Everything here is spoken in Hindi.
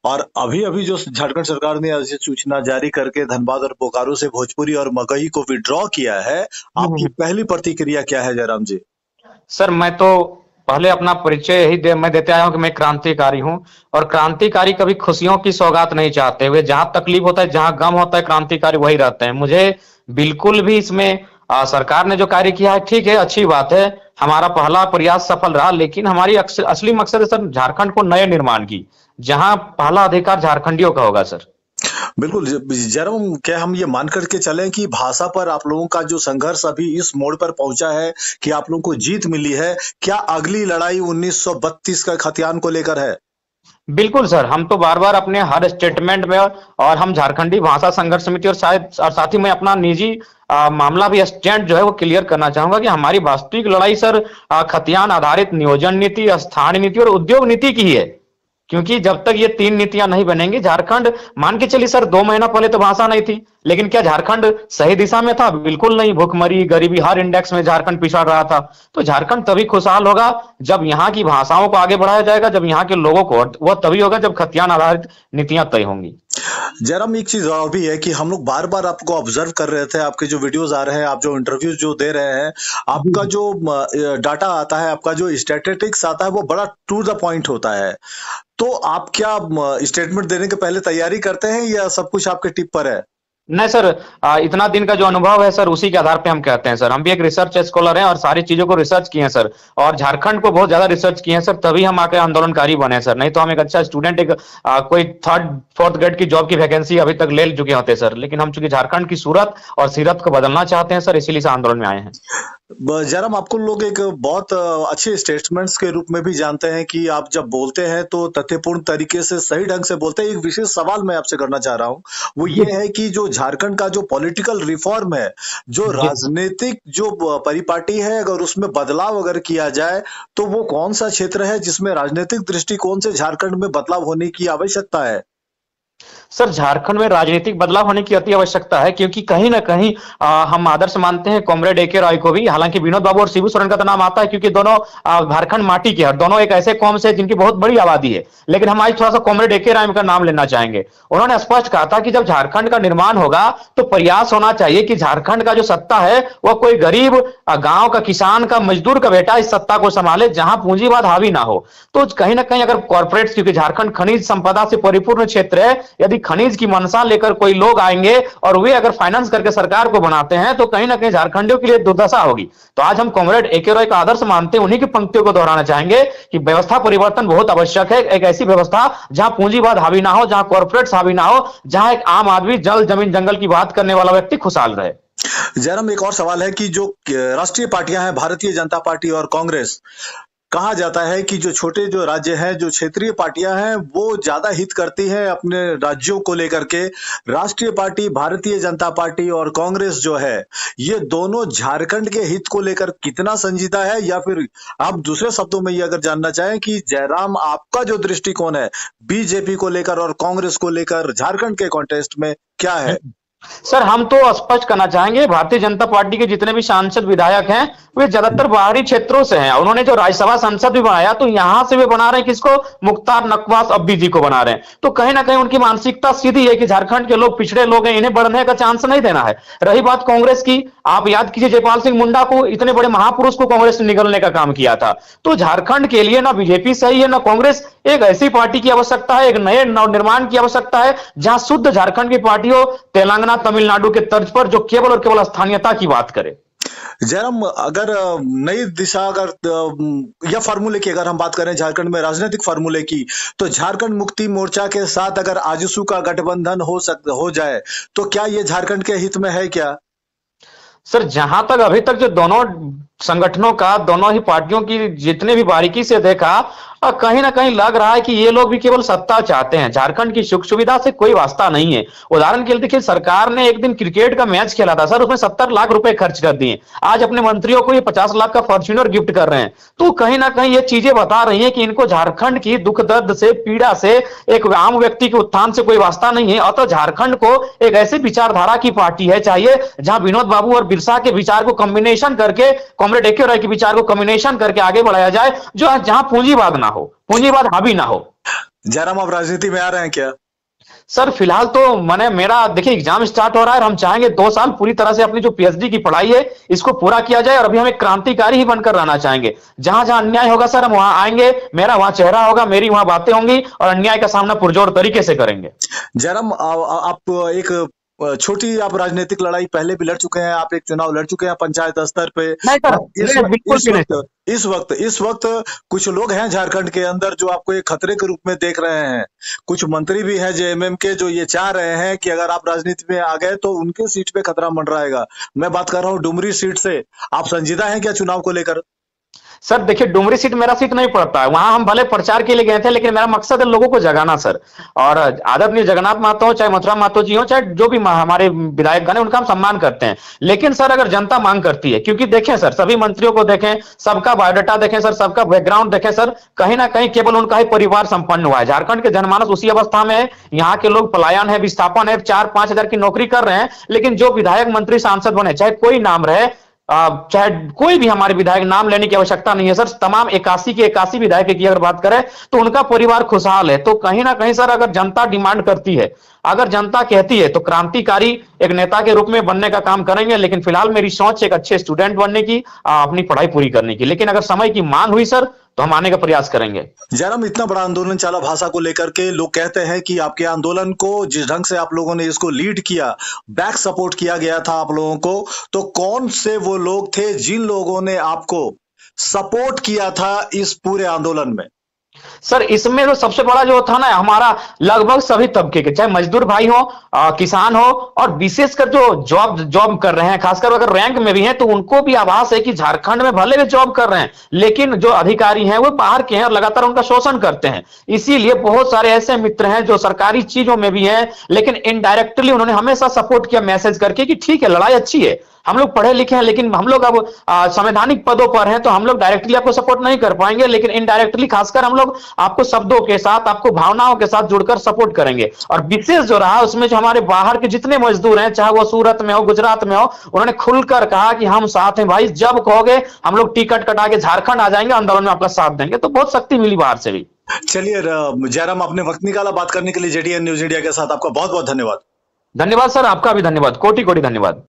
और अभी अभी जो झारखंड सरकार ने अधिसूचना जारी करके धनबाद और बोकारो से भोजपुरी और मगही को विड्रॉ किया है, आपकी हम्म। पहली प्रतिक्रिया क्या है जयराम जी? सर मैं तो पहले अपना परिचय मैं देते आया हूं कि मैं क्रांतिकारी हूं। और क्रांतिकारी कभी खुशियों की सौगात नहीं चाहते हुए, जहां तकलीफ होता है, जहां गम होता है, क्रांतिकारी वही रहते हैं। मुझे बिल्कुल भी इसमें सरकार ने जो कार्य किया है ठीक है, अच्छी बात है। हमारा पहला प्रयास सफल रहा, लेकिन हमारी असली मकसद है सर झारखंड को नए निर्माण की, जहां पहला अधिकार झारखंडियों का होगा सर। बिल्कुल जयराम, क्या हम ये मान करके चलें कि भाषा पर आप लोगों का जो संघर्ष अभी इस मोड़ पर पहुंचा है कि आप लोगों को जीत मिली है, क्या अगली लड़ाई 1932 का खतियान को लेकर है? बिल्कुल सर, हम तो बार बार अपने हर स्टेटमेंट में, और हम झारखंडी भाषा संघर्ष समिति और शायद और साथ ही मैं अपना निजी मामला भी स्टैंड जो है वो क्लियर करना चाहूंगा कि हमारी वास्तविक लड़ाई सर खतियान आधारित नियोजन नीति, स्थानीय नीति और उद्योग नीति की ही है। क्योंकि जब तक ये तीन नीतियां नहीं बनेंगी, झारखंड मान के चलिए सर 2 महीना पहले तो भाषा नहीं थी, लेकिन क्या झारखंड सही दिशा में था? बिल्कुल नहीं। भुखमरी, गरीबी, हर इंडेक्स में झारखंड पिछड़ रहा था। तो झारखंड तभी खुशहाल होगा जब यहाँ की भाषाओं को आगे बढ़ाया जाएगा, जब यहाँ के लोगों को, वह तभी होगा जब खतियान आधारित नीतियां तय होंगी। जयराम, एक चीज और भी है कि हम लोग बार बार आपको ऑब्जर्व कर रहे थे, आपके जो वीडियोस आ रहे हैं, आप जो इंटरव्यूज जो दे रहे हैं, आपका जो डाटा आता है, आपका जो स्टैटिस्टिक्स आता है, वो बड़ा टू द पॉइंट होता है। तो आप क्या स्टेटमेंट देने के पहले तैयारी करते हैं या सब कुछ आपके टिप पर है? नहीं सर, इतना दिन का जो अनुभव है सर, उसी के आधार पे हम कहते हैं सर। हम भी एक रिसर्च स्कॉलर हैं और सारी चीजों को रिसर्च किए हैं सर, और झारखंड को बहुत ज्यादा रिसर्च किए हैं सर, तभी हम आके आंदोलनकारी बने सर। नहीं तो हम एक अच्छा स्टूडेंट, एक कोई 3rd-4th ग्रेड की जॉब की वैकेंसी अभी तक ले चुके होते सर, लेकिन हम चूंकि झारखंड की सूरत और सीरत को बदलना चाहते हैं सर, इसीलिए इस आंदोलन में आए हैं। जयराम, आपको लोग एक बहुत अच्छे स्टेटमेंट्स के रूप में भी जानते हैं कि आप जब बोलते हैं तो तथ्यपूर्ण तरीके से, सही ढंग से बोलते हैं। एक विशेष सवाल मैं आपसे करना चाह रहा हूं, वो ये है कि जो झारखंड का जो पॉलिटिकल रिफॉर्म है, जो जी। राजनीतिक जो परिपाटी है, अगर उसमें बदलाव अगर किया जाए तो वो कौन सा क्षेत्र है जिसमें राजनीतिक दृष्टिकोण से झारखंड में बदलाव होने की आवश्यकता है? सर झारखंड में राजनीतिक बदलाव होने की अति आवश्यकता है, क्योंकि कहीं ना कहीं हम आदर्श मानते हैं कॉमरेड ए के रॉय को भी। हालांकि विनोद बाबू और शिबू सोरेन का तो नाम आता है, क्योंकि दोनों झारखंड माटी के हैं, दोनों एक ऐसे कौम से जिनकी बहुत बड़ी आबादी है। लेकिन हम आज थोड़ा सा कॉमरेड ए के रॉय का नाम लेना चाहेंगे। उन्होंने स्पष्ट कहा था कि जब झारखंड का निर्माण होगा तो प्रयास होना चाहिए कि झारखंड का जो सत्ता है वह कोई गरीब गांव का, किसान का, मजदूर का बेटा इस सत्ता को संभाले, जहां पूंजीवाद हावी ना हो। तो कहीं ना कहीं अगर कॉर्पोरेट्स, क्योंकि झारखंड खनिज संपदा से परिपूर्ण क्षेत्र है, यदि खनिज की मंशा लेकर कोई लोग आएंगे और वे अगर फाइनेंस करके सरकार को बनाते हैं, तो कहीं ना कहीं झारखंडियों के लिए दुर्दशा होगी। तो आज हम कॉमरेड ए के रॉय का आदर्श मानते हैं, उन्हीं की पंक्तियों को दोहराना चाहेंगे कि व्यवस्था परिवर्तन बहुत आवश्यक है। एक ऐसी व्यवस्था जहां पूंजीवाद हावी ना हो, जहां कॉर्पोरेट्स हावी ना हो, जहां एक आम आदमी, जल जमीन जंगल की बात करने वाला व्यक्ति खुशहाल रहे। जयराम, एक और सवाल है कि जो राष्ट्रीय पार्टियां हैं, भारतीय जनता पार्टी और कांग्रेस, कहा जाता है कि जो छोटे जो राज्य हैं, जो क्षेत्रीय पार्टियां हैं, वो ज्यादा हित करती हैं अपने राज्यों को लेकर के। राष्ट्रीय पार्टी, भारतीय जनता पार्टी और कांग्रेस जो है, ये दोनों झारखंड के हित को लेकर कितना संजीदा है? या फिर आप दूसरे शब्दों में ये अगर जानना चाहें कि जयराम, आपका जो दृष्टिकोण है बीजेपी को लेकर और कांग्रेस को लेकर झारखंड के कॉन्टेस्ट में, क्या है? सर हम तो स्पष्ट करना चाहेंगे, भारतीय जनता पार्टी के जितने भी सांसद विधायक हैं वे ज्यादातर बाहरी क्षेत्रों से हैं। उन्होंने जो राज्यसभा सांसद भी बनाया तो यहां से वे बना रहे हैं किसको? मुख्तार नकवास अब्बी जी को बना रहे हैं। तो कहीं ना कहीं उनकी मानसिकता सीधी है कि झारखंड के लोग पिछड़े लोग हैं, इन्हें बढ़ने का चांस नहीं देना है। रही बात कांग्रेस की, आप याद कीजिए जयपाल सिंह मुंडा को, इतने बड़े महापुरुष को कांग्रेस ने निगलने का काम किया था। तो झारखंड के लिए ना बीजेपी सही है ना कांग्रेस। एक ऐसी पार्टी की आवश्यकता है, एक नए नवनिर्माण की आवश्यकता है, जहां शुद्ध झारखंड की पार्टी हो, तेलंगाना तमिलनाडु के तर्ज पर, जो केवल और केवल स्थानीयता की बात करे। जयराम, अगर नई दिशा, अगर या फार्मूले की अगर हम बात करें झारखंड में राजनीतिक फार्मूले की, तो झारखंड मुक्ति मोर्चा के साथ अगर आजसू का गठबंधन हो जाए तो क्या ये झारखंड के हित में है क्या? सर जहां तक अभी तक जो दोनों संगठनों का, दोनों ही पार्टियों की जितने भी बारीकी से देखा, कहीं ना कहीं लग रहा है कि ये लोग भी केवल सत्ता चाहते हैं, झारखंड की सुख सुविधा से कोई वास्ता नहीं है। उदाहरण के लिए देखिए, सरकार ने एक दिन क्रिकेट का मैच खेला था सर, उसमें 70 लाख रुपए खर्च कर दिए। आज अपने मंत्रियों को ये 50 लाख का फॉर्च्यूनर गिफ्ट कर रहे हैं। तो कहीं ना कहीं ये चीजें बता रही है कि इनको झारखंड की दुख दर्द से, पीड़ा से, एक आम व्यक्ति के उत्थान से कोई वास्ता नहीं है। अतः झारखंड को एक ऐसी विचारधारा की पार्टी है चाहिए, जहां विनोद बाबू और बिरसा के विचार को कॉम्बिनेशन करके, कॉमरेड ए के रॉय के विचार को कॉम्बिनेशन करके आगे बढ़ाया जाए, जो जहां पूंजीवाद ना हो, पूंजीवाद हावी ना हो। जयराम आप राजनीति में आ रहे हैं क्या? सर फिलहाल तो मैंने मेरा देखिए एग्जाम स्टार्ट हो रहा है और हम चाहेंगे 2 साल पूरी तरह से अपनी जो पीएचडी की पढ़ाई है इसको पूरा किया जाए और अभी हम एक क्रांतिकारी ही बनकर रहना चाहेंगे। जहां जहां अन्याय होगा सर हम वहां आएंगे, मेरा वहां चेहरा होगा, मेरी वहां बातें होंगी और अन्याय का सामना पुरजोर तरीके से करेंगे। जयराम आप एक छोटी आप राजनीतिक लड़ाई पहले भी लड़ चुके हैं, आप एक चुनाव लड़ चुके हैं पंचायत स्तर पे। नहीं सर, बिल्कुल इस भी नहीं वक्त सर। इस वक्त कुछ लोग हैं झारखंड के अंदर जो आपको एक खतरे के रूप में देख रहे हैं। कुछ मंत्री भी हैं जेएमएम के जो ये चाह रहे हैं कि अगर आप राजनीति में आ गए तो उनके सीट पे खतरा मंडराएगा। मैं बात कर रहा हूँ डुमरी सीट से। आप संजीदा हैं क्या चुनाव को लेकर? सर देखिए डुमरी सीट मेरा सीट नहीं पड़ता है, वहां हम भले प्रचार के लिए गए थे लेकिन मेरा मकसद है लोगों को जगाना सर। और आदरणीय जगन्नाथ महतो हो चाहे मथुरा महतो जी हो चाहे जो भी हमारे विधायकगण है उनका हम सम्मान करते हैं। लेकिन सर अगर जनता मांग करती है, क्योंकि देखें सर सभी मंत्रियों को देखें, सबका बायोडाटा देखें सर, सबका बैकग्राउंड देखें सर, कहीं ना कहीं केवल उनका ही परिवार संपन्न हुआ है। झारखंड के जनमानस उसी अवस्था में है, यहाँ के लोग पलायन है, विस्थापन है, 4-5 हजार की नौकरी कर रहे हैं। लेकिन जो विधायक मंत्री सांसद बने चाहे कोई नाम रहे, चाहे कोई भी हमारे विधायक, नाम लेने की आवश्यकता नहीं है सर, तमाम 81 के 81 विधायक की अगर बात करें तो उनका परिवार खुशहाल है। तो कहीं ना कहीं सर अगर जनता डिमांड करती है, अगर जनता कहती है तो क्रांतिकारी एक नेता के रूप में बनने का काम करेंगे। लेकिन फिलहाल मेरी सोच एक अच्छे स्टूडेंट बनने की, अपनी पढ़ाई पूरी करने की। लेकिन अगर समय की मांग हुई सर तो हम आने का प्रयास करेंगे। जयराम इतना बड़ा आंदोलन चला भाषा को लेकर के, लोग कहते हैं कि आपके आंदोलन को जिस ढंग से आप लोगों ने इसको लीड किया, बैक सपोर्ट किया गया था आप लोगों को, तो कौन से वो लोग थे जिन लोगों ने आपको सपोर्ट किया था इस पूरे आंदोलन में? सर इसमें तो सबसे बड़ा जो था ना, हमारा लगभग सभी तबके के, चाहे मजदूर भाई हो, किसान हो, और विशेषकर जो जॉब जॉब कर रहे हैं, खासकर अगर रैंक में भी हैं तो उनको भी आभास है कि झारखंड में भले भी जॉब कर रहे हैं लेकिन जो अधिकारी हैं वो बाहर के हैं और लगातार उनका शोषण करते हैं। इसीलिए बहुत सारे ऐसे मित्र हैं जो सरकारी चीजों में भी हैं लेकिन इनडायरेक्टली उन्होंने हमेशा सपोर्ट किया मैसेज करके कि ठीक है लड़ाई अच्छी है, हम लोग पढ़े लिखे हैं लेकिन हम लोग अब संवैधानिक पदों पर हैं तो हम लोग डायरेक्टली आपको सपोर्ट नहीं कर पाएंगे, लेकिन इनडायरेक्टली खासकर हम लोग आपको शब्दों के साथ, आपको भावनाओं के साथ जुड़कर सपोर्ट करेंगे। और विशेष जो रहा उसमें जो हमारे बाहर के जितने मजदूर हैं, चाहे वो सूरत में हो, गुजरात में हो, उन्होंने खुलकर कहा कि हम साथ हैं भाई, जब कहोगे हम लोग टिकट कटा के झारखंड आ जाएंगे, आंदोलन में आपका साथ देंगे। तो बहुत शक्ति मिली बाहर से भी। चलिए जयराम, आपने वक्त निकाला बात करने के लिए जेडीएन न्यूज इंडिया के साथ, आपका बहुत बहुत धन्यवाद। धन्यवाद सर, आपका भी धन्यवाद, कोटि कोटि धन्यवाद।